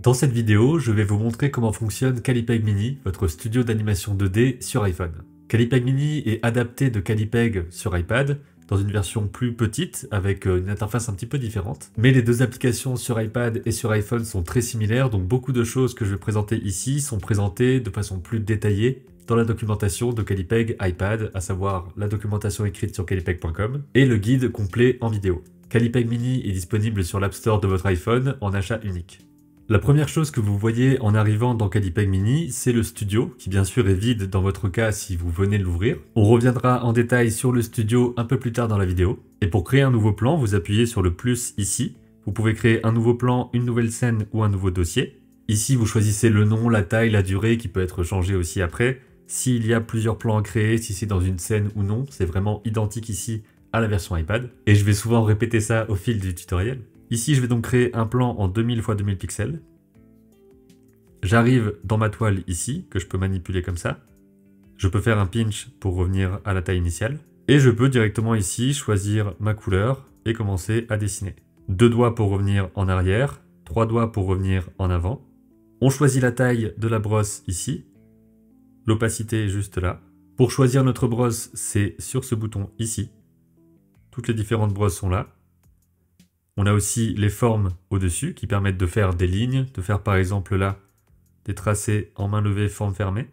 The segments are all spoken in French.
Dans cette vidéo, je vais vous montrer comment fonctionne Calipeg Mini, votre studio d'animation 2D sur iPhone. Calipeg Mini est adapté de Calipeg sur iPad, dans une version plus petite, avec une interface un petit peu différente. Mais les deux applications sur iPad et sur iPhone sont très similaires, donc beaucoup de choses que je vais présenter ici sont présentées de façon plus détaillée dans la documentation de Calipeg iPad, à savoir la documentation écrite sur calipeg.com, et le guide complet en vidéo. Calipeg Mini est disponible sur l'App Store de votre iPhone en achat unique. La première chose que vous voyez en arrivant dans Calipeg Mini, c'est le studio, qui bien sûr est vide dans votre cas si vous venez de l'ouvrir. On reviendra en détail sur le studio un peu plus tard dans la vidéo. Et pour créer un nouveau plan, vous appuyez sur le plus ici. Vous pouvez créer un nouveau plan, une nouvelle scène ou un nouveau dossier. Ici, vous choisissez le nom, la taille, la durée, qui peut être changé aussi après. S'il y a plusieurs plans à créer, si c'est dans une scène ou non, c'est vraiment identique ici à la version iPad. Et je vais souvent répéter ça au fil du tutoriel. Ici, je vais donc créer un plan en 2000 x 2000 pixels. J'arrive dans ma toile ici, que je peux manipuler comme ça. Je peux faire un pinch pour revenir à la taille initiale. Et je peux directement ici choisir ma couleur et commencer à dessiner. 2 doigts pour revenir en arrière, 3 doigts pour revenir en avant. On choisit la taille de la brosse ici. L'opacité est juste là. Pour choisir notre brosse, c'est sur ce bouton ici. Toutes les différentes brosses sont là. On a aussi les formes au-dessus qui permettent de faire des lignes, de faire par exemple là des tracés en main levée, forme fermée.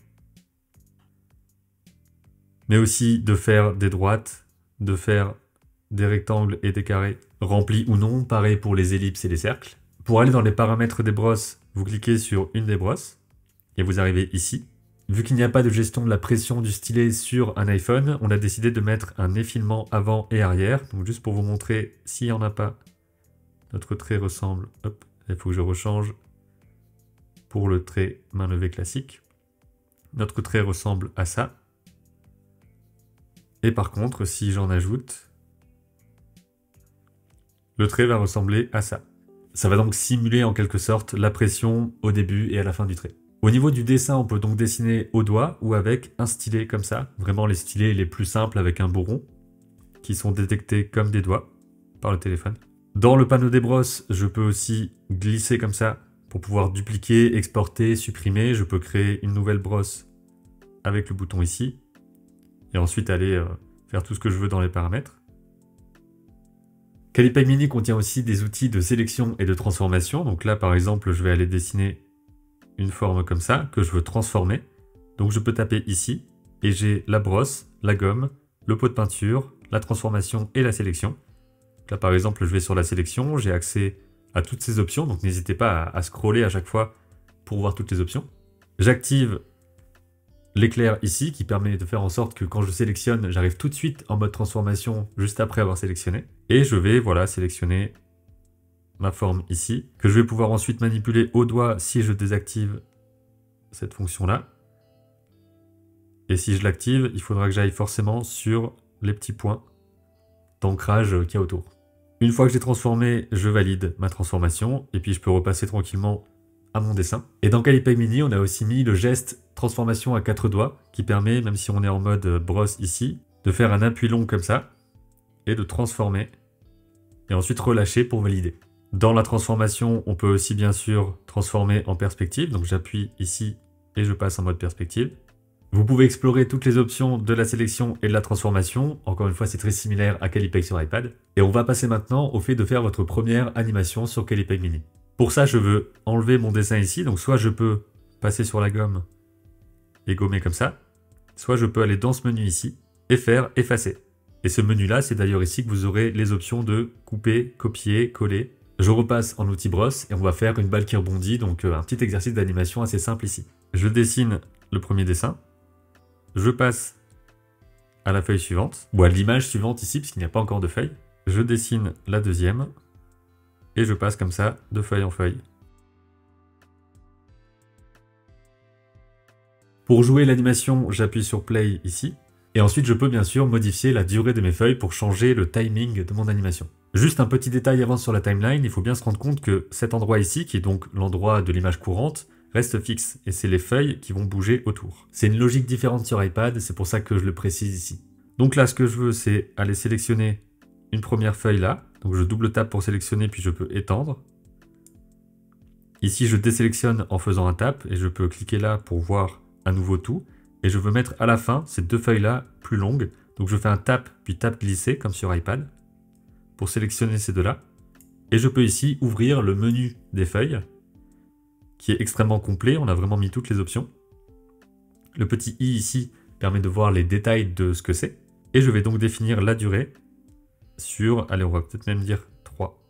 Mais aussi de faire des droites, de faire des rectangles et des carrés, remplis ou non, pareil pour les ellipses et les cercles. Pour aller dans les paramètres des brosses, vous cliquez sur une des brosses et vous arrivez ici. Vu qu'il n'y a pas de gestion de la pression du stylet sur un iPhone, on a décidé de mettre un effilement avant et arrière. Donc juste pour vous montrer, s'il n'y en a pas, notre trait ressemble, hop, il faut que je rechange pour le trait main levée classique. Notre trait ressemble à ça. Et par contre, si j'en ajoute, le trait va ressembler à ça. Ça va donc simuler en quelque sorte la pression au début et à la fin du trait. Au niveau du dessin, on peut donc dessiner au doigt ou avec un stylet comme ça. Vraiment les stylets les plus simples avec un bourron, qui sont détectés comme des doigts par le téléphone. Dans le panneau des brosses, je peux aussi glisser comme ça pour pouvoir dupliquer, exporter, supprimer. Je peux créer une nouvelle brosse avec le bouton ici. Et ensuite aller faire tout ce que je veux dans les paramètres. Calipeg Mini contient aussi des outils de sélection et de transformation. Donc là, par exemple, je vais aller dessiner une forme comme ça, que je veux transformer. Donc je peux taper ici, et j'ai la brosse, la gomme, le pot de peinture, la transformation et la sélection. Là, par exemple, je vais sur la sélection, j'ai accès à toutes ces options, donc n'hésitez pas à scroller à chaque fois pour voir toutes les options. J'active l'éclair ici, qui permet de faire en sorte que quand je sélectionne, j'arrive tout de suite en mode transformation, juste après avoir sélectionné. Et je vais, voilà, sélectionner ma forme ici, que je vais pouvoir ensuite manipuler au doigt si je désactive cette fonction-là. Et si je l'active, il faudra que j'aille forcément sur les petits points d'ancrage qu'il y a autour. Une fois que j'ai transformé, je valide ma transformation, et puis je peux repasser tranquillement à mon dessin. Et dans Calipeg Mini, on a aussi mis le geste transformation à 4 doigts, qui permet, même si on est en mode brosse ici, de faire un appui long comme ça, et de transformer, et ensuite relâcher pour valider. Dans la transformation, on peut aussi bien sûr transformer en perspective, donc j'appuie ici et je passe en mode perspective. Vous pouvez explorer toutes les options de la sélection et de la transformation, encore une fois c'est très similaire à Calipeg sur iPad. Et on va passer maintenant au fait de faire votre première animation sur Calipeg Mini. Pour ça je veux enlever mon dessin ici, donc soit je peux passer sur la gomme et gommer comme ça, soit je peux aller dans ce menu ici et faire effacer. Et ce menu là, c'est d'ailleurs ici que vous aurez les options de couper, copier, coller. Je repasse en outil brosse et on va faire une balle qui rebondit, donc un petit exercice d'animation assez simple ici. Je dessine le premier dessin, je passe à la feuille suivante, ou à l'image suivante ici, puisqu'il n'y a pas encore de feuille. Je dessine la deuxième, et je passe comme ça de feuille en feuille. Pour jouer l'animation, j'appuie sur Play ici, et ensuite je peux bien sûr modifier la durée de mes feuilles pour changer le timing de mon animation. Juste un petit détail avant sur la timeline, il faut bien se rendre compte que cet endroit ici, qui est donc l'endroit de l'image courante, reste fixe, et c'est les feuilles qui vont bouger autour. C'est une logique différente sur iPad, c'est pour ça que je le précise ici. Donc là, ce que je veux, c'est aller sélectionner une première feuille là, donc je double tape pour sélectionner, puis je peux étendre. Ici, je désélectionne en faisant un tap et je peux cliquer là pour voir à nouveau tout. Et je veux mettre à la fin ces deux feuilles-là plus longues. Donc je fais un tap puis tap glisser comme sur iPad pour sélectionner ces deux-là. Et je peux ici ouvrir le menu des feuilles qui est extrêmement complet. On a vraiment mis toutes les options. Le petit i ici permet de voir les détails de ce que c'est. Et je vais donc définir la durée sur, allez, on va peut-être même dire 3.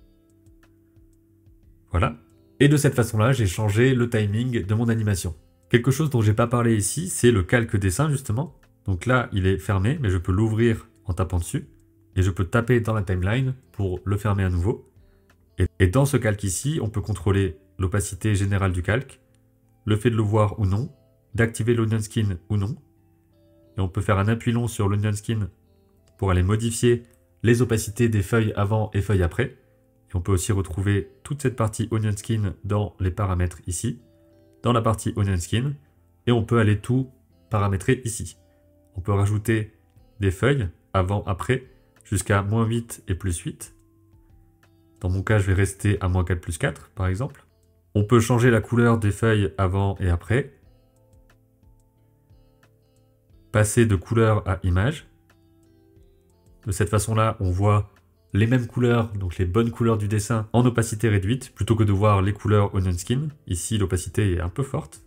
Voilà. Et de cette façon-là, j'ai changé le timing de mon animation. Quelque chose dont j'ai pas parlé ici, c'est le calque dessin justement. Donc là, il est fermé, mais je peux l'ouvrir en tapant dessus. Et je peux taper dans la timeline pour le fermer à nouveau. Et dans ce calque ici, on peut contrôler l'opacité générale du calque, le fait de le voir ou non, d'activer l'onion skin ou non. Et on peut faire un appui long sur l'onion skin pour aller modifier les opacités des feuilles avant et feuilles après. Et on peut aussi retrouver toute cette partie onion skin dans les paramètres ici, dans la partie onion skin, et on peut aller tout paramétrer ici. On peut rajouter des feuilles avant, après, jusqu'à -8 et +8. Dans mon cas, je vais rester à -4 +4, par exemple. On peut changer la couleur des feuilles avant et après. Passer de couleur à image. De cette façon-là, on voit les mêmes couleurs, donc les bonnes couleurs du dessin, en opacité réduite, plutôt que de voir les couleurs onion skin. Ici, l'opacité est un peu forte.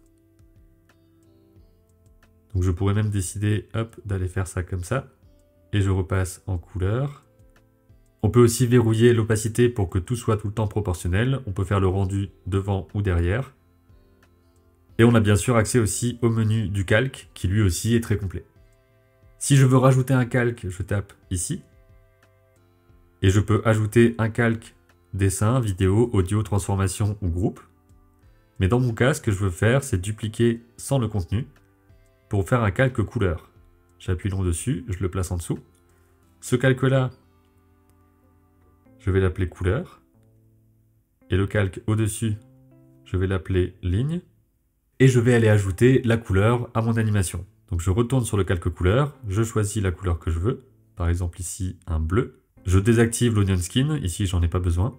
Donc je pourrais même décider, hop, d'aller faire ça comme ça. Et je repasse en couleur. On peut aussi verrouiller l'opacité pour que tout soit tout le temps proportionnel. On peut faire le rendu devant ou derrière. Et on a bien sûr accès aussi au menu du calque, qui lui aussi est très complet. Si je veux rajouter un calque, je tape ici. Et je peux ajouter un calque dessin, vidéo, audio, transformation ou groupe. Mais dans mon cas, ce que je veux faire, c'est dupliquer sans le contenu pour faire un calque couleur. J'appuie long dessus, je le place en dessous. Ce calque-là, je vais l'appeler couleur. Et le calque au-dessus, je vais l'appeler ligne. Et je vais aller ajouter la couleur à mon animation. Donc je retourne sur le calque couleur, je choisis la couleur que je veux. Par exemple ici, un bleu. Je désactive l'onion skin, ici j'en ai pas besoin.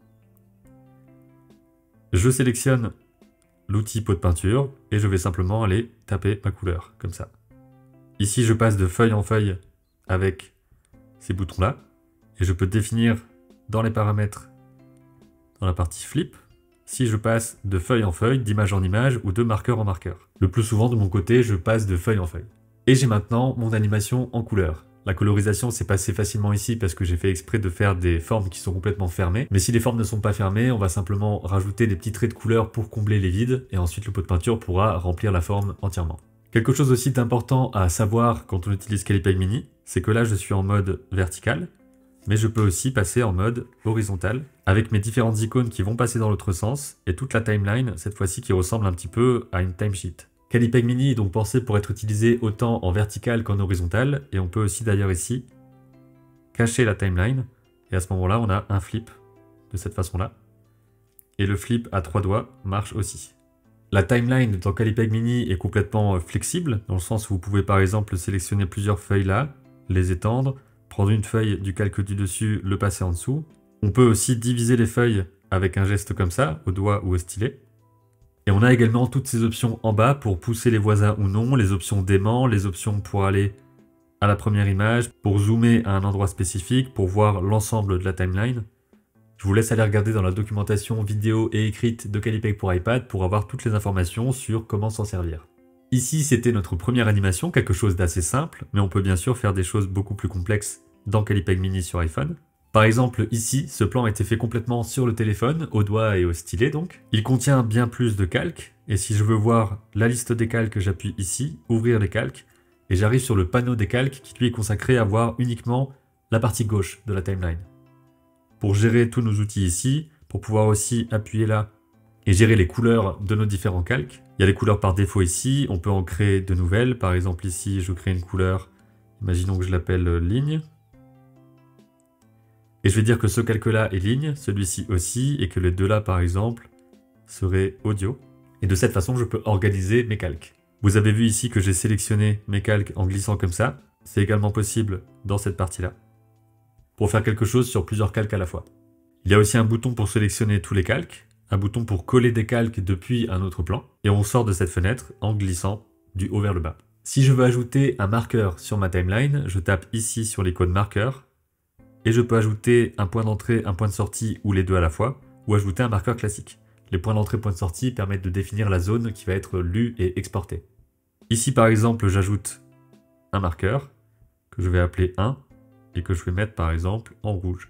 Je sélectionne l'outil pot de peinture et je vais simplement aller taper ma couleur, comme ça. Ici je passe de feuille en feuille avec ces boutons-là. Et je peux définir dans les paramètres, dans la partie flip, si je passe de feuille en feuille, d'image en image ou de marqueur en marqueur. Le plus souvent de mon côté, je passe de feuille en feuille. Et j'ai maintenant mon animation en couleur. La colorisation s'est passée facilement ici parce que j'ai fait exprès de faire des formes qui sont complètement fermées. Mais si les formes ne sont pas fermées, on va simplement rajouter des petits traits de couleur pour combler les vides et ensuite le pot de peinture pourra remplir la forme entièrement. Quelque chose aussi d'important à savoir quand on utilise Calipeg Mini, c'est que là je suis en mode vertical, mais je peux aussi passer en mode horizontal avec mes différentes icônes qui vont passer dans l'autre sens et toute la timeline cette fois-ci qui ressemble un petit peu à une timesheet. Calipeg Mini est donc pensé pour être utilisé autant en vertical qu'en horizontal et on peut aussi d'ailleurs ici cacher la timeline et à ce moment-là on a un flip de cette façon-là et le flip à 3 doigts marche aussi. La timeline dans Calipeg Mini est complètement flexible dans le sens où vous pouvez par exemple sélectionner plusieurs feuilles là, les étendre, prendre une feuille du calque du dessus, le passer en dessous. On peut aussi diviser les feuilles avec un geste comme ça, au doigt ou au stylet. Et on a également toutes ces options en bas pour pousser les voisins ou non, les options d'aimant, les options pour aller à la première image, pour zoomer à un endroit spécifique, pour voir l'ensemble de la timeline. Je vous laisse aller regarder dans la documentation vidéo et écrite de Calipeg pour iPad pour avoir toutes les informations sur comment s'en servir. Ici, c'était notre première animation, quelque chose d'assez simple, mais on peut bien sûr faire des choses beaucoup plus complexes dans Calipeg Mini sur iPhone. Par exemple, ici, ce plan a été fait complètement sur le téléphone, au doigt et au stylet donc. Il contient bien plus de calques, et si je veux voir la liste des calques, j'appuie ici, ouvrir les calques, et j'arrive sur le panneau des calques qui lui est consacré à voir uniquement la partie gauche de la timeline. Pour gérer tous nos outils ici, pour pouvoir aussi appuyer là et gérer les couleurs de nos différents calques. Il y a les couleurs par défaut ici, on peut en créer de nouvelles. Par exemple ici, je crée une couleur, imaginons que je l'appelle ligne. Et je vais dire que ce calque-là est ligne, celui-ci aussi, et que les deux là par exemple seraient audio. Et de cette façon, je peux organiser mes calques. Vous avez vu ici que j'ai sélectionné mes calques en glissant comme ça. C'est également possible dans cette partie-là, pour faire quelque chose sur plusieurs calques à la fois. Il y a aussi un bouton pour sélectionner tous les calques. un bouton pour coller des calques depuis un autre plan, et on sort de cette fenêtre en glissant du haut vers le bas. Si je veux ajouter un marqueur sur ma timeline, je tape ici sur l'icône marqueur, et je peux ajouter un point d'entrée, un point de sortie, ou les deux à la fois, ou ajouter un marqueur classique. Les points d'entrée, points de sortie permettent de définir la zone qui va être lue et exportée. Ici par exemple, j'ajoute un marqueur, que je vais appeler 1, et que je vais mettre par exemple en rouge.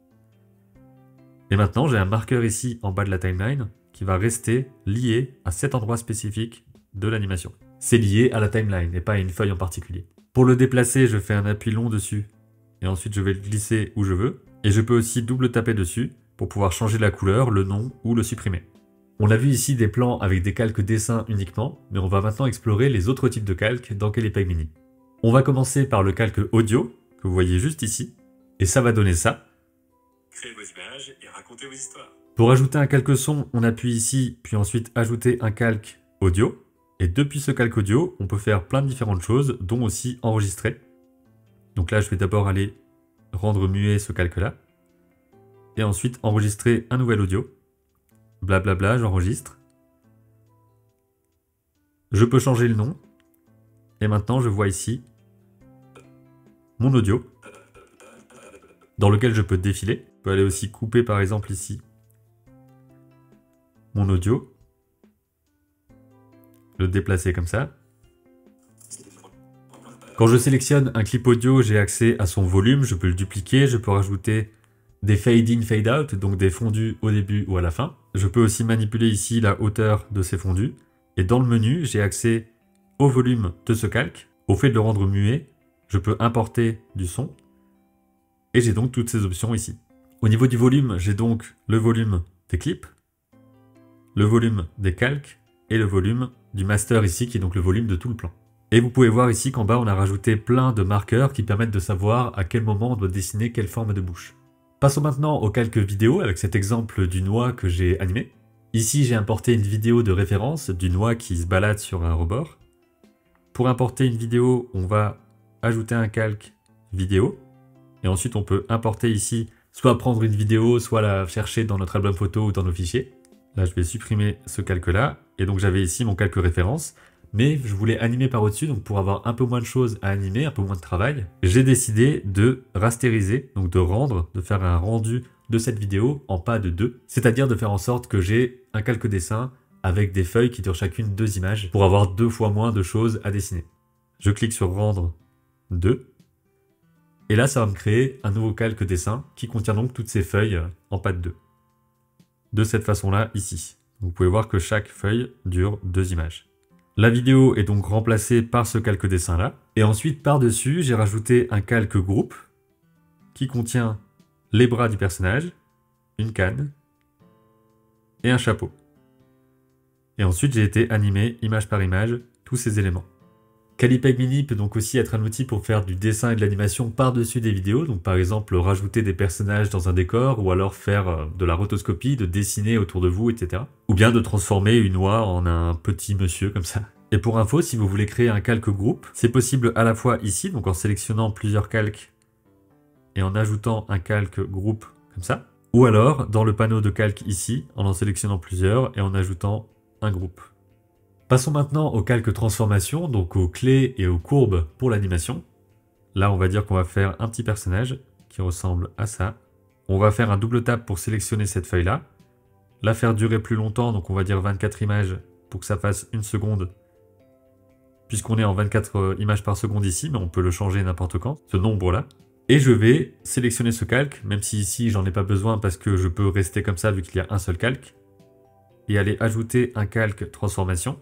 Et maintenant, j'ai un marqueur ici en bas de la timeline qui va rester lié à cet endroit spécifique de l'animation. C'est lié à la timeline et pas à une feuille en particulier. Pour le déplacer, je fais un appui long dessus et ensuite je vais le glisser où je veux. Et je peux aussi double taper dessus pour pouvoir changer la couleur, le nom ou le supprimer. On a vu ici des plans avec des calques dessins uniquement, mais on va maintenant explorer les autres types de calques dans Calipeg Mini. On va commencer par le calque audio, que vous voyez juste ici, et ça va donner ça. Créez vos images et racontez vos histoires. Pour ajouter un calque son, on appuie ici, puis ensuite ajouter un calque audio. Et depuis ce calque audio, on peut faire plein de différentes choses, dont aussi enregistrer. Donc là, je vais d'abord aller rendre muet ce calque-là. Et ensuite enregistrer un nouvel audio. Blablabla, j'enregistre. Je peux changer le nom. Et maintenant, je vois ici mon audio, dans lequel je peux défiler. Je peux aller aussi couper par exemple ici mon audio, le déplacer comme ça. Quand je sélectionne un clip audio, j'ai accès à son volume, je peux le dupliquer, je peux rajouter des fade in, fade out, donc des fondus au début ou à la fin. Je peux aussi manipuler ici la hauteur de ces fondus. Et dans le menu, j'ai accès au volume de ce calque, au fait de le rendre muet. Je peux importer du son. Et j'ai donc toutes ces options ici. Au niveau du volume, j'ai donc le volume des clips, le volume des calques et le volume du master ici, qui est donc le volume de tout le plan. Et vous pouvez voir ici qu'en bas, on a rajouté plein de marqueurs qui permettent de savoir à quel moment on doit dessiner quelle forme de bouche. Passons maintenant au calque vidéo avec cet exemple d'une oie que j'ai animé. Ici, j'ai importé une vidéo de référence d'une oie qui se balade sur un rebord. Pour importer une vidéo, on va ajouter un calque vidéo. Et ensuite, on peut importer ici, soit prendre une vidéo, soit la chercher dans notre album photo ou dans nos fichiers. Là, je vais supprimer ce calque-là. Et donc, j'avais ici mon calque référence. Mais je voulais animer par au-dessus, donc pour avoir un peu moins de choses à animer, un peu moins de travail, j'ai décidé de rastériser, donc de rendre, de faire un rendu de cette vidéo en pas de 2. C'est-à-dire de faire en sorte que j'ai un calque dessin avec des feuilles qui durent chacune 2 images pour avoir 2 fois moins de choses à dessiner. Je clique sur rendre 2. Et là, ça va me créer un nouveau calque dessin qui contient donc toutes ces feuilles en pas de 2. De cette façon-là, ici. Vous pouvez voir que chaque feuille dure 2 images. La vidéo est donc remplacée par ce calque dessin-là. Et ensuite, par-dessus, j'ai rajouté un calque groupe qui contient les bras du personnage, une canne et un chapeau. Et ensuite, j'ai été animer, image par image, tous ces éléments. Calipeg Mini peut donc aussi être un outil pour faire du dessin et de l'animation par-dessus des vidéos, donc par exemple rajouter des personnages dans un décor, ou alors faire de la rotoscopie, de dessiner autour de vous, etc. Ou bien de transformer une oie en un petit monsieur comme ça. Et pour info, si vous voulez créer un calque groupe, c'est possible à la fois ici, donc en sélectionnant plusieurs calques et en ajoutant un calque groupe comme ça, ou alors dans le panneau de calque ici, en sélectionnant plusieurs et en ajoutant un groupe. Passons maintenant au calque transformation, donc aux clés et aux courbes pour l'animation. Là, on va dire qu'on va faire un petit personnage qui ressemble à ça. On va faire un double tap pour sélectionner cette feuille-là. La faire durer plus longtemps, donc on va dire 24 images pour que ça fasse 1 seconde. Puisqu'on est en 24 images par seconde ici, mais on peut le changer n'importe quand, ce nombre-là. Et je vais sélectionner ce calque, même si ici j'en ai pas besoin parce que je peux rester comme ça vu qu'il y a un seul calque. Et aller ajouter un calque transformation.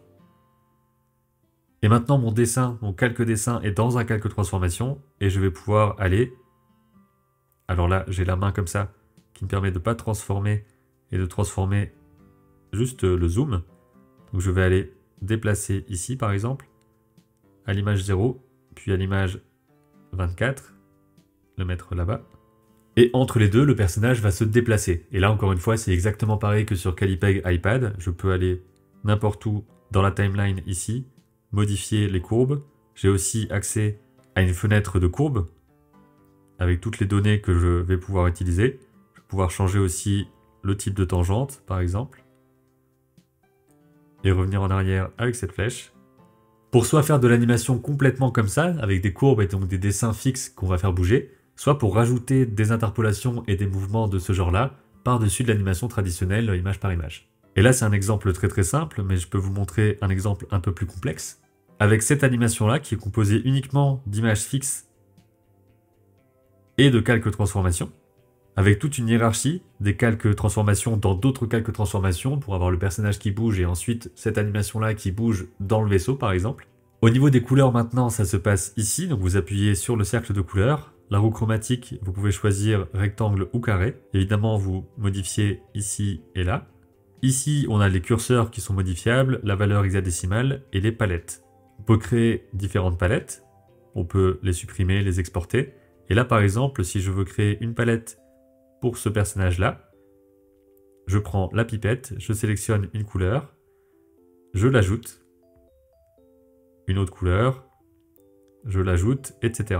Et maintenant mon dessin, mon calque dessin est dans un calque transformation et je vais pouvoir aller. Alors là, j'ai la main comme ça qui me permet de ne pas transformer et de transformer juste le zoom. Donc je vais aller déplacer ici par exemple, à l'image 0, puis à l'image 24, le mettre là-bas. Et entre les deux, le personnage va se déplacer. Et là encore une fois, c'est exactement pareil que sur Calipeg iPad. Je peux aller n'importe où dans la timeline ici, modifier les courbes. J'ai aussi accès à une fenêtre de courbes avec toutes les données que je vais pouvoir utiliser. Je vais pouvoir changer aussi le type de tangente, par exemple. Et revenir en arrière avec cette flèche. Pour soit faire de l'animation complètement comme ça, avec des courbes et donc des dessins fixes qu'on va faire bouger, soit pour rajouter des interpolations et des mouvements de ce genre-là, par-dessus de l'animation traditionnelle, image par image. Et là, c'est un exemple très très simple, mais je peux vous montrer un exemple un peu plus complexe. Avec cette animation-là, qui est composée uniquement d'images fixes et de calques transformations, avec toute une hiérarchie des calques transformations dans d'autres calques transformations pour avoir le personnage qui bouge et ensuite cette animation-là qui bouge dans le vaisseau par exemple. Au niveau des couleurs maintenant, ça se passe ici, donc vous appuyez sur le cercle de couleurs. La roue chromatique, vous pouvez choisir rectangle ou carré. Évidemment, vous modifiez ici et là. Ici, on a les curseurs qui sont modifiables, la valeur hexadécimale et les palettes. On peut créer différentes palettes, on peut les supprimer, les exporter. Et là par exemple, si je veux créer une palette pour ce personnage-là, je prends la pipette, je sélectionne une couleur, je l'ajoute, une autre couleur, je l'ajoute, etc.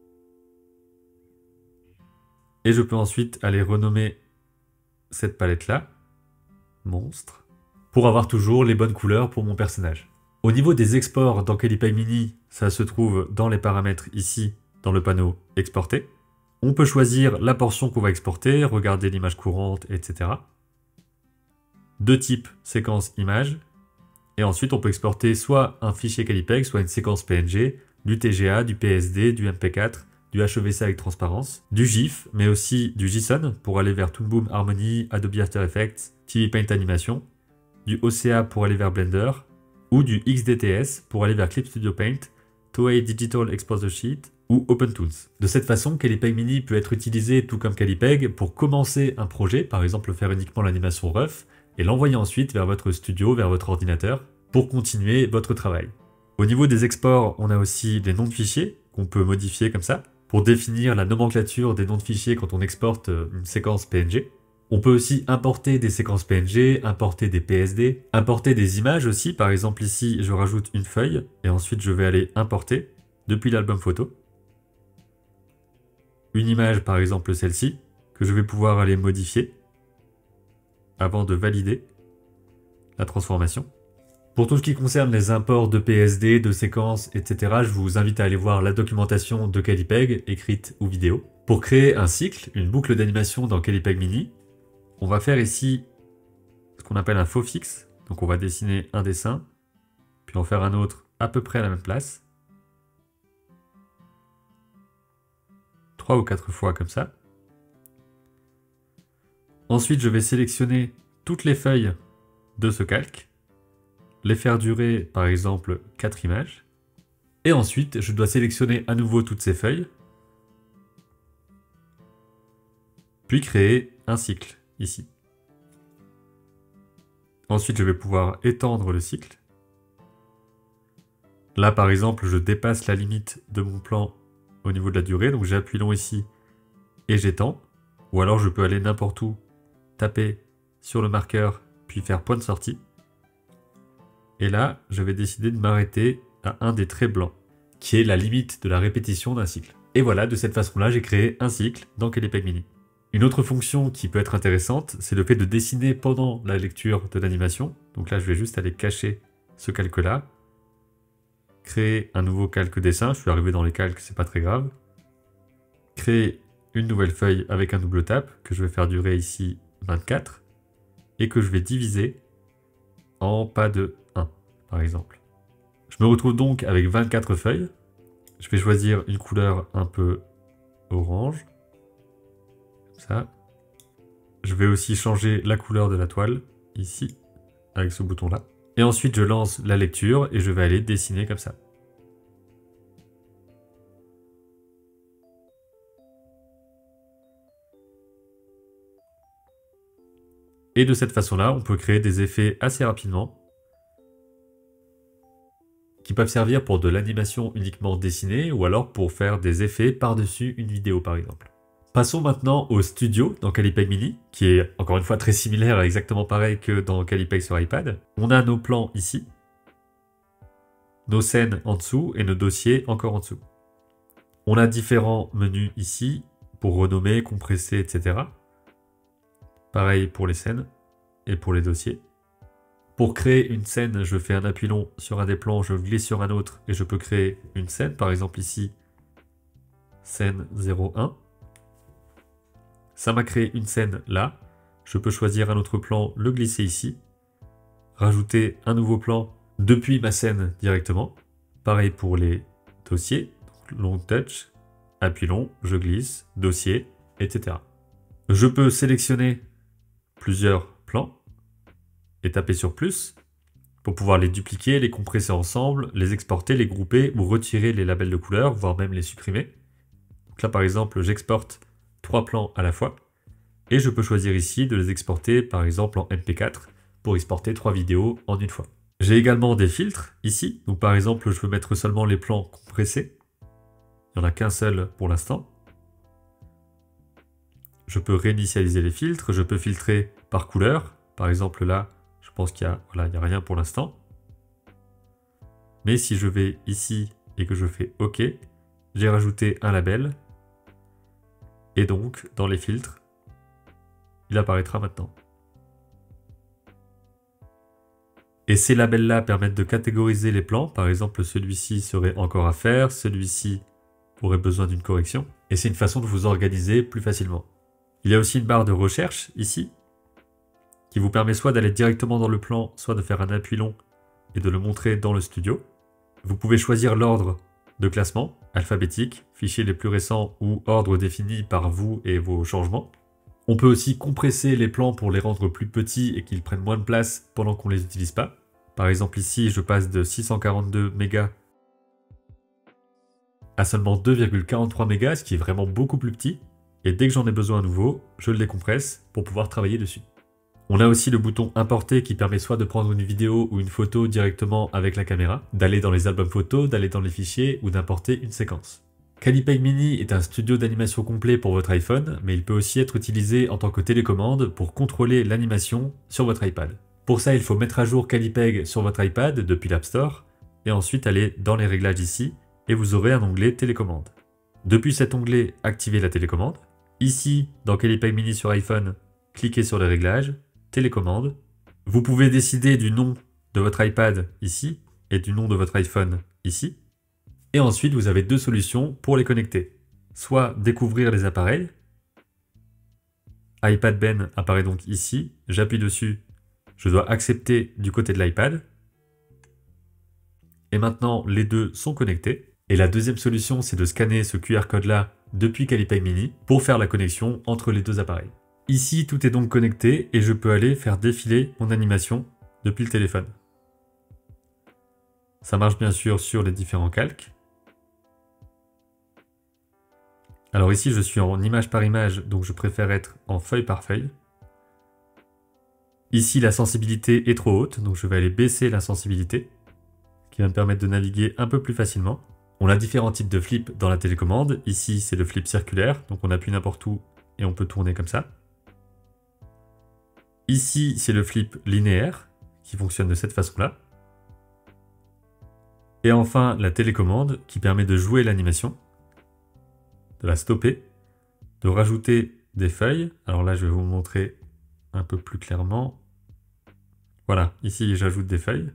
Et je peux ensuite aller renommer cette palette-là, monstre, pour avoir toujours les bonnes couleurs pour mon personnage. Au niveau des exports dans Calipaint Mini, ça se trouve dans les paramètres ici, dans le panneau exporter. On peut choisir la portion qu'on va exporter, regarder l'image courante, etc. De type séquence image. Et ensuite, on peut exporter soit un fichier Calipex, soit une séquence PNG, du TGA, du PSD, du MP4, du HEVC avec transparence, du GIF, mais aussi du JSON pour aller vers Toon Boom Harmony, Adobe After Effects, TV Paint Animation, du OCA pour aller vers Blender, ou du XDTS pour aller vers Clip Studio Paint, Toei Digital Exposure Sheet, ou OpenTools. De cette façon, Calipaint Mini peut être utilisé tout comme Calipaint pour commencer un projet, par exemple faire uniquement l'animation rough, et l'envoyer ensuite vers votre studio, vers votre ordinateur, pour continuer votre travail. Au niveau des exports, on a aussi des noms de fichiers qu'on peut modifier comme ça, pour définir la nomenclature des noms de fichiers quand on exporte une séquence PNG. On peut aussi importer des séquences PNG, importer des PSD, importer des images aussi, par exemple ici je rajoute une feuille, et ensuite je vais aller importer, depuis l'album photo, une image, par exemple celle-ci, que je vais pouvoir aller modifier avant de valider la transformation. Pour tout ce qui concerne les imports de PSD, de séquences, etc., je vous invite à aller voir la documentation de Calipaint, écrite ou vidéo. Pour créer un cycle, une boucle d'animation dans Calipaint Mini, on va faire ici ce qu'on appelle un faux fixe. Donc on va dessiner un dessin, puis en faire un autre à peu près à la même place. 3 ou 4 fois comme ça. Ensuite, je vais sélectionner toutes les feuilles de ce calque, les faire durer par exemple 4 images. Et ensuite, je dois sélectionner à nouveau toutes ces feuilles, puis créer un cycle ici. Ensuite, je vais pouvoir étendre le cycle. Là, par exemple, je dépasse la limite de mon plan au niveau de la durée, donc j'appuie long ici et j'étends. Ou alors je peux aller n'importe où, taper sur le marqueur, puis faire point de sortie. Et là, je vais décider de m'arrêter à un des traits blancs, qui est la limite de la répétition d'un cycle. Et voilà, de cette façon-là, j'ai créé un cycle dans Calipaint Mini. Une autre fonction qui peut être intéressante, c'est le fait de dessiner pendant la lecture de l'animation. Donc là, je vais juste aller cacher ce calque-là, créer un nouveau calque dessin, je suis arrivé dans les calques, c'est pas très grave. Créer une nouvelle feuille avec un double tap, que je vais faire durer ici 24, et que je vais diviser en pas de 1, par exemple. Je me retrouve donc avec 24 feuilles. Je vais choisir une couleur un peu orange, comme ça. Je vais aussi changer la couleur de la toile, ici, avec ce bouton-là. Et ensuite, je lance la lecture et je vais aller dessiner comme ça. Et de cette façon-là, on peut créer des effets assez rapidement qui peuvent servir pour de l'animation uniquement dessinée ou alors pour faire des effets par-dessus une vidéo par exemple. Passons maintenant au studio dans Calipaint Mini, qui est encore une fois très similaire, exactement pareil que dans Calipaint sur iPad. On a nos plans ici, nos scènes en dessous et nos dossiers encore en dessous. On a différents menus ici pour renommer, compresser, etc. Pareil pour les scènes et pour les dossiers. Pour créer une scène, je fais un appui long sur un des plans, je glisse sur un autre et je peux créer une scène. Par exemple ici, scène 01. Ça m'a créé une scène là. Je peux choisir un autre plan, le glisser ici. Rajouter un nouveau plan depuis ma scène directement. Pareil pour les dossiers. Donc, long touch, appui long, je glisse, dossier, etc. Je peux sélectionner plusieurs plans et taper sur plus pour pouvoir les dupliquer, les compresser ensemble, les exporter, les grouper ou retirer les labels de couleur, voire même les supprimer. Donc là par exemple j'exporte 3 plans à la fois et je peux choisir ici de les exporter par exemple en MP4 pour exporter 3 vidéos en une fois. J'ai également des filtres ici, donc par exemple je veux mettre seulement les plans compressés, il n'y en a qu'un seul pour l'instant. Je peux réinitialiser les filtres, je peux filtrer par couleur, par exemple là je pense qu'il n'y a rien pour l'instant. Mais si je vais ici et que je fais OK, j'ai rajouté un label. Et donc, dans les filtres, il apparaîtra maintenant. Et ces labels-là permettent de catégoriser les plans. Par exemple, celui-ci serait encore à faire, celui-ci aurait besoin d'une correction. Et c'est une façon de vous organiser plus facilement. Il y a aussi une barre de recherche ici, qui vous permet soit d'aller directement dans le plan, soit de faire un appui long et de le montrer dans le studio. Vous pouvez choisir l'ordre de classement, alphabétique, fichiers les plus récents ou ordre défini par vous et vos changements. On peut aussi compresser les plans pour les rendre plus petits et qu'ils prennent moins de place pendant qu'on ne les utilise pas. Par exemple ici, je passe de 642 mégas à seulement 2,43 mégas, ce qui est vraiment beaucoup plus petit. Et dès que j'en ai besoin à nouveau, je le décompresse pour pouvoir travailler dessus. On a aussi le bouton importer qui permet soit de prendre une vidéo ou une photo directement avec la caméra, d'aller dans les albums photos, d'aller dans les fichiers ou d'importer une séquence. Calipeg Mini est un studio d'animation complet pour votre iPhone, mais il peut aussi être utilisé en tant que télécommande pour contrôler l'animation sur votre iPad. Pour ça, il faut mettre à jour Calipeg sur votre iPad depuis l'App Store et ensuite aller dans les réglages ici et vous aurez un onglet télécommande. Depuis cet onglet, activez la télécommande. Ici, dans Calipeg Mini sur iPhone, cliquez sur les réglages, télécommande. Vous pouvez décider du nom de votre iPad ici et du nom de votre iPhone ici. Et ensuite, vous avez deux solutions pour les connecter. Soit découvrir les appareils. iPad Ben apparaît donc ici. J'appuie dessus. Je dois accepter du côté de l'iPad. Et maintenant, les deux sont connectés. Et la deuxième solution, c'est de scanner ce QR code-là depuis Calipeg Mini pour faire la connexion entre les deux appareils. Ici, tout est donc connecté et je peux aller faire défiler mon animation depuis le téléphone. Ça marche bien sûr sur les différents calques. Alors ici, je suis en image par image, donc je préfère être en feuille par feuille. Ici, la sensibilité est trop haute, donc je vais aller baisser la sensibilité, ce qui va me permettre de naviguer un peu plus facilement. On a différents types de flips dans la télécommande. Ici, c'est le flip circulaire, donc on appuie n'importe où et on peut tourner comme ça. Ici, c'est le flip linéaire, qui fonctionne de cette façon-là. Et enfin, la télécommande, qui permet de jouer l'animation, de la stopper, de rajouter des feuilles. Alors là, je vais vous montrer un peu plus clairement. Voilà, ici, j'ajoute des feuilles.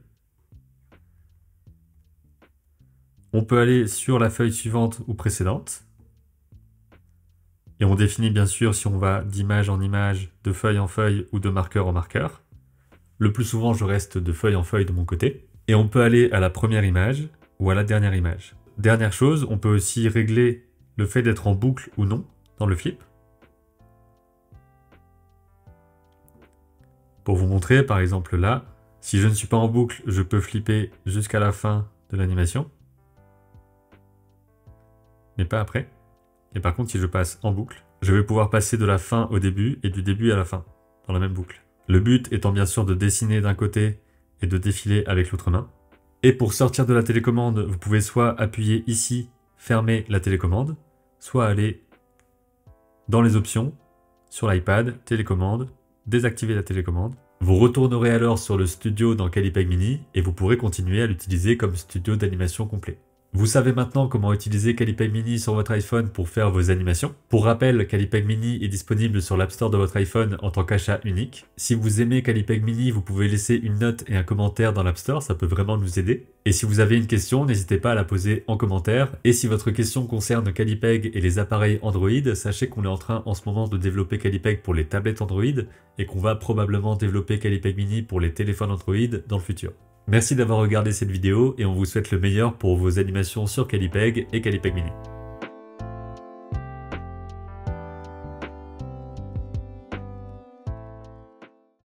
On peut aller sur la feuille suivante ou précédente. Et on définit bien sûr si on va d'image en image, de feuille en feuille ou de marqueur en marqueur. Le plus souvent, je reste de feuille en feuille de mon côté. Et on peut aller à la première image ou à la dernière image. Dernière chose, on peut aussi régler le fait d'être en boucle ou non dans le flip. Pour vous montrer, par exemple là, si je ne suis pas en boucle, je peux flipper jusqu'à la fin de l'animation. Mais pas après. Et par contre, si je passe en boucle, je vais pouvoir passer de la fin au début et du début à la fin, dans la même boucle. Le but étant bien sûr de dessiner d'un côté et de défiler avec l'autre main. Et pour sortir de la télécommande, vous pouvez soit appuyer ici, fermer la télécommande, soit aller dans les options, sur l'iPad, télécommande, désactiver la télécommande. Vous retournerez alors sur le studio dans Calipeg Mini et vous pourrez continuer à l'utiliser comme studio d'animation complet. Vous savez maintenant comment utiliser Calipeg Mini sur votre iPhone pour faire vos animations. Pour rappel, Calipeg Mini est disponible sur l'App Store de votre iPhone en tant qu'achat unique. Si vous aimez Calipeg Mini, vous pouvez laisser une note et un commentaire dans l'App Store, ça peut vraiment nous aider. Et si vous avez une question, n'hésitez pas à la poser en commentaire. Et si votre question concerne Calipeg et les appareils Android, sachez qu'on est en train en ce moment de développer Calipeg pour les tablettes Android et qu'on va probablement développer Calipeg Mini pour les téléphones Android dans le futur. Merci d'avoir regardé cette vidéo et on vous souhaite le meilleur pour vos animations sur Calipeg et Calipeg Mini.